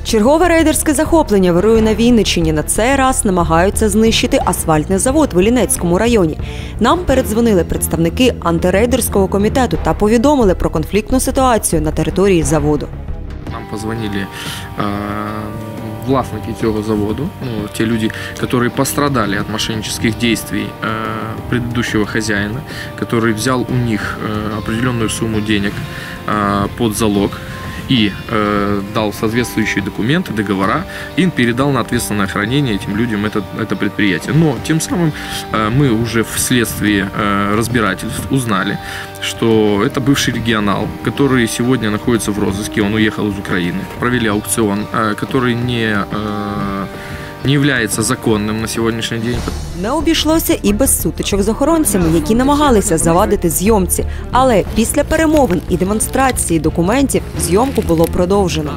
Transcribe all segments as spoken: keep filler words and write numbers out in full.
Чергове рейдерське захоплення вирує на Вінниччині. На цей раз намагаються знищити асфальтний завод в Іллінецькому районі. Нам передзвонили представники антирейдерського комітету та повідомили про конфліктну ситуацію на території заводу. Нам позвонили э, власники цього заводу, ну, те люди, которые пострадали от мошеннических действий э, предыдущего хозяина, который взял у них э, определенную сумму денег э, под залог и э, дал соответствующие документы, договора, и передал на ответственное хранение этим людям это, это предприятие. Но тем самым э, мы уже вследствие э, разбирательств узнали, что это бывший регионал, который сегодня находится в розыске, он уехал из Украины. Провели аукцион, э, который не... Э, не являється законним на сьогоднішній день. Не обійшлося і без сутичок з охоронцями, які намагалися завадити зйомці. Але після перемовин і демонстрації документів зйомку було продовжено.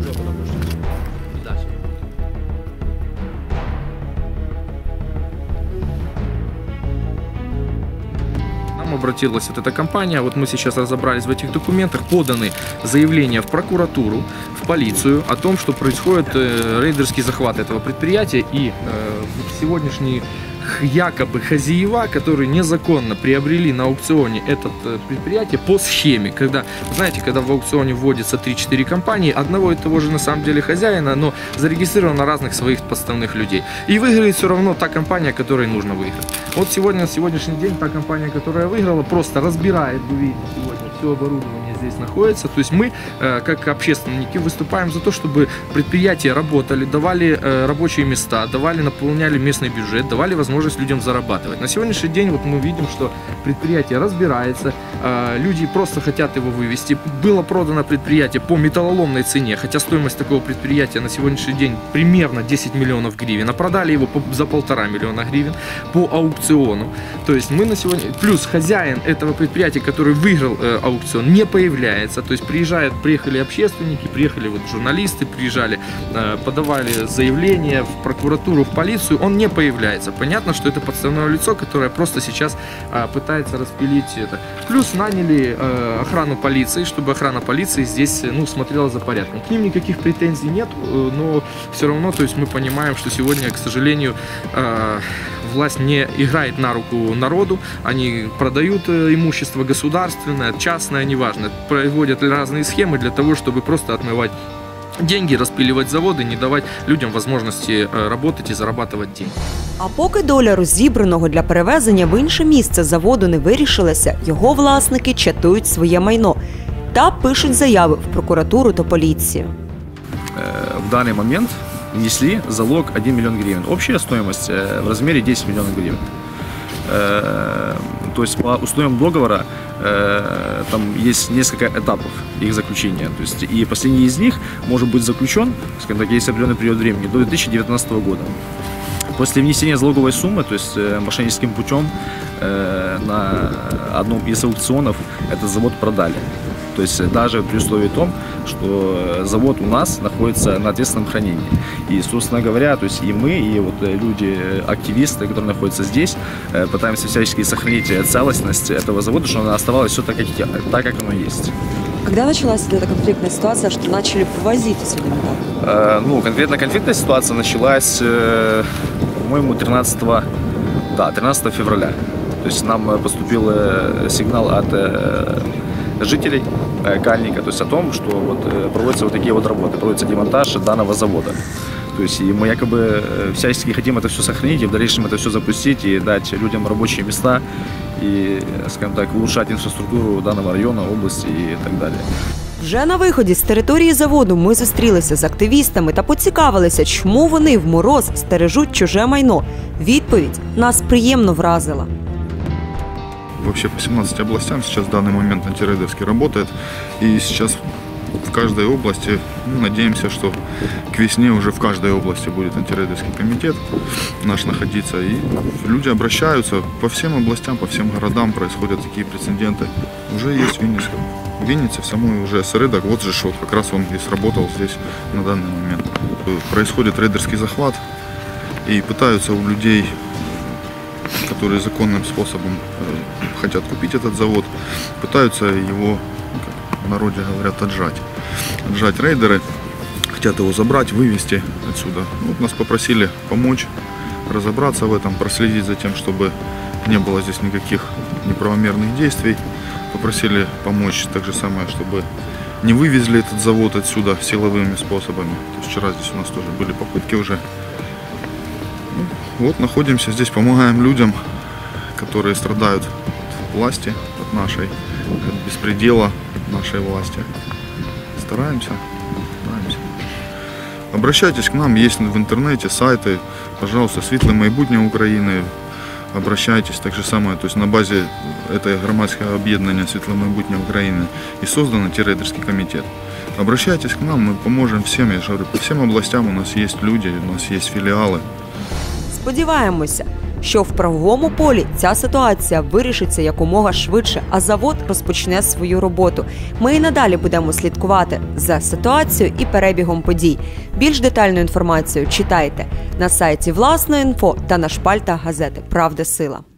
Обратилась вот эта компания, вот мы сейчас разобрались в этих документах, поданы заявления в прокуратуру, в полицию о том, что происходит э, рейдерский захват этого предприятия, и э, сегодняшние якобы хозяева, которые незаконно приобрели на аукционе это предприятие по схеме, когда, знаете, когда в аукционе вводится три-четыре компании, одного и того же на самом деле хозяина, но зарегистрировано разных своих подставных людей. И выиграет все равно та компания, которой нужно выиграть. Вот сегодня, на сегодняшний день, та компания, которая выиграла, просто разбирает, вы видите, сегодня все оборудование здесь находится. То есть мы, как общественники, выступаем за то, чтобы предприятия работали, давали рабочие места, давали, наполняли местный бюджет, давали возможность людям зарабатывать. На сегодняшний день вот мы видим, что предприятие разбирается, люди просто хотят его вывести. Было продано предприятие по металлоломной цене, хотя стоимость такого предприятия на сегодняшний день примерно десять миллионов гривен, а продали его за полтора миллиона гривен по аукциону. То есть мы на сегодня, плюс хозяин этого предприятия, который выиграл э, аукцион, не появляется. То есть приезжают, приехали общественники, приехали вот журналисты, приезжали, э, подавали заявление в прокуратуру, в полицию, он не появляется. Понятно, что это подставное лицо, которое просто сейчас э, пытается распилить это. Плюс наняли э, охрану полиции, чтобы охрана полиции здесь, ну, смотрела за порядком. К ним никаких претензий нет, э, но все равно, то есть мы понимаем, что сегодня, к сожалению, э, власть не играет на руку народу, они продают имущество государственное, частное, неважно, проводят разные схемы для того, чтобы просто отмывать деньги, розпилювати заводи, не давати людям можливості працювати і заробляти деньги. А поки доля розібраного для перевезення в інше місце заводу не вирішилася, його власники чатують своє майно та пишуть заяви в прокуратуру та поліцію. В даний момент внесли залог один миллион гривен. Общая стоимость в размере десять миллионов гривен. То есть по условиям договора там есть несколько этапов их заключения. То есть и последний из них может быть заключен, скажем так, есть определенный период времени, до две тысячи девятнадцатого года. После внесения залоговой суммы, то есть мошенническим путем, на одном из аукционов этот завод продали. То есть даже при условии том, что завод у нас находится на ответственном хранении. И, собственно говоря, то есть и мы, и вот люди, активисты, которые находятся здесь, пытаемся всячески сохранить целостность этого завода, чтобы она оставалась все так, как, так, как оно есть. Когда началась эта конфликтная ситуация, что начали вывозить сюда металл? Э, ну, конкретно конфликтная ситуация началась, э, по-моему, тринадцатого февраля. То есть нам поступил сигнал от э, жителей Кальника, то есть о том, что вот проводятся вот такие вот работы, проводится демонтаж данного завода. То есть и мы якобы всячески хотим это все сохранить и в дальнейшем это все запустить и дать людям рабочие места и, скажем так, улучшать инфраструктуру данного района, области и так далее. Вже на виході з території заводу ми зустрілися з активістами та поцікавилися, чому вони в мороз стережуть чуже майно. Відповідь нас приємно вразила. Вообще по семнадцати областям сейчас в данный момент антирейдерский работает. И сейчас в каждой области, ну, надеемся, что к весне уже в каждой области будет антирейдерский комитет наш находиться. И люди обращаются по всем областям, по всем городам происходят такие прецеденты. Уже есть в Виннице. В Виннице в самой уже осередок, вот же вот как раз он и сработал здесь на данный момент. Происходит рейдерский захват и пытаются у людей, которые законным способом хотят купить этот завод, пытаются его, как в народе говорят, отжать. Отжать рейдеры. хотят его забрать, вывести отсюда. Вот нас попросили помочь разобраться в этом, проследить за тем, чтобы не было здесь никаких неправомерных действий. Попросили помочь так же самое, чтобы не вывезли этот завод отсюда силовыми способами. То есть вчера здесь у нас тоже были попытки уже. Ну, вот находимся здесь, помогаем людям, которые страдают от власти, от нашей, от беспредела нашей власти. Стараемся, стараемся. Обращайтесь к нам, есть в интернете сайты, пожалуйста, Світле майбутнє України. Обращайтесь, так же самое, то есть на базе этой громадского объединения «Світле майбутнє України» и создан антирейдерский комитет. Обращайтесь к нам, мы поможем всем, я же говорю, по всем областям у нас есть люди, у нас есть филиалы. Сподіваємося, що в правовому полі ця ситуація вирішиться якомога швидше, а завод розпочне свою роботу. Ми і надалі будемо слідкувати за ситуацією і перебігом подій. Більш детальну інформацію читайте на сайті «Власне інфо» та на шпальтах газети «Правда. Сила».